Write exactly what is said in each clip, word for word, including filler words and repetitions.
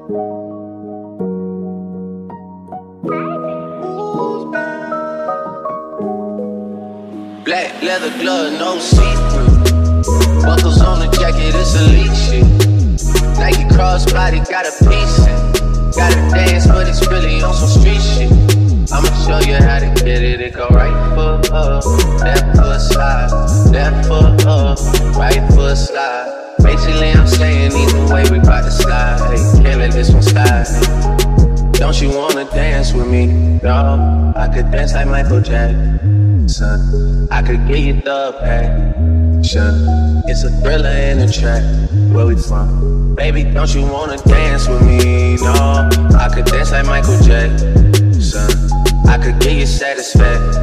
Black leather glove, no see-through. Buckles on the jacket, it's elite shit. Nike crossbody, got a piece in. Gotta dance, but it's really on some street shit. I'ma show you how to get it. It go right foot up, left foot slide, left foot up, right foot slide. Basically, I'm saying either way, we bout to slide. Hey, can't let this one slide. Don't you wanna dance with me? No, I could dance like Michael Jackson. I could get you the passion. It's a thriller in the track. Where we from? Baby, don't you wanna dance with me? No, I could dance like Michael Jackson. I could get you satisfaction.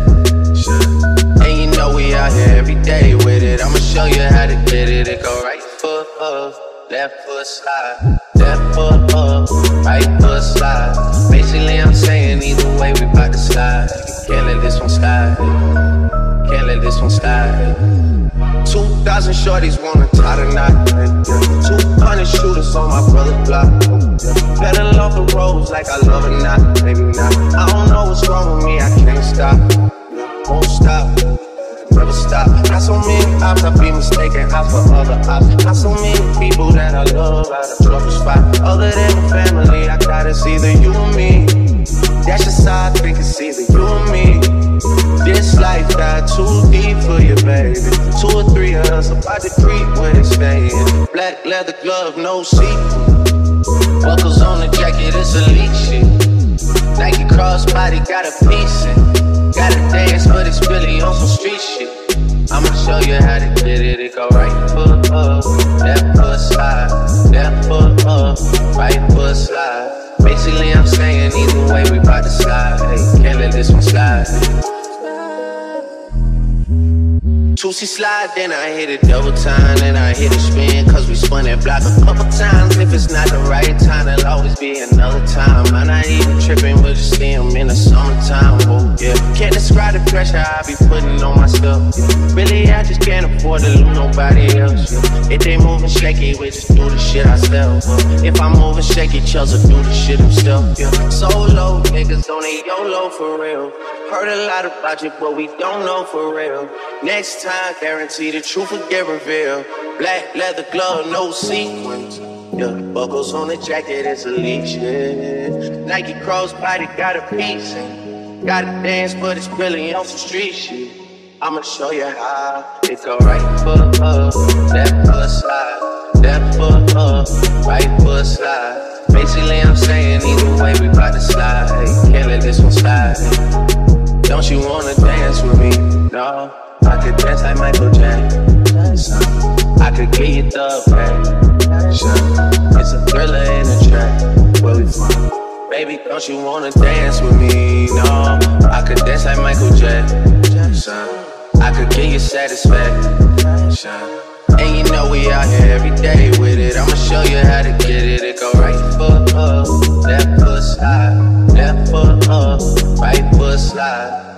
And you know we out here every day with it. I'ma show you how to get it. It go right foot up, left foot slide, left foot up, right foot slide. Basically, I'm saying either way, we bout to slide. Can't let this one slide. Can't let this one slide. Two thousand shorties wanna tie the knot. Two hundred shooters on my brother's block. Pedal off the roads like I love it not, maybe not. I don't know what's wrong with me, I can't stop. Won't stop, never stop. Not so many ops, I be mistaken ops for other ops. Not so many people that I love out of trouble spot. Other than family, I got it's either you or me. That's just how I think it's either you or me. This life got too deep for you, baby. Two or three of us about to creep where they staying. Black leather glove, no see-through. Buckles on the jacket, it's elite shit. Nike crossbody, got a piece in. Gotta dance, but it's really on some street shit. I'ma show you how to get it. It go right foot up, left foot slide, left foot up, right foot slide. Basically, I'm saying either way, we bout to slide. Hey, can't let this one slide. Two-C slide, then I hit it double time, then I hit a spin, cause we spun that block a couple times. If it's not the right time, there'll always be another time. I'm not even tripping, we'll just see them in the summertime. Oh yeah, can't describe the pressure I be putting on myself. Yeah. Really, I just can't afford to lose nobody else. Yeah. If they moving shaky, we just do the shit ourselves. Uh, if I'm moving shaky, Chelsea do the shit himself. Yeah. Solo niggas don't need YOLO for real. Heard a lot about you, but we don't know for real. Next time, guarantee the truth will get revealed. Black leather glove, no sequins. Yeah, buckles on the jacket, it's elite shit. Nike crossbody, got a piece in. Gotta dance, but it's really on some street shit. I'ma show you how. It go right foot up, left foot slide, left foot up, right foot slide. Basically, I'm saying either way, we bout to slide. Hey, can't let this one slide. Don't you wanna dance with me? No, I could dance like Michael Jackson. I could get you the passion. It's a thriller in the track. Where we from? Baby, don't you wanna dance with me? No, I could dance like Michael Jackson. I could get you satisfaction. And you know we out here every day with it. I'ma show you how to get it. It go right foot up, left foot slide, left foot up, right foot slide.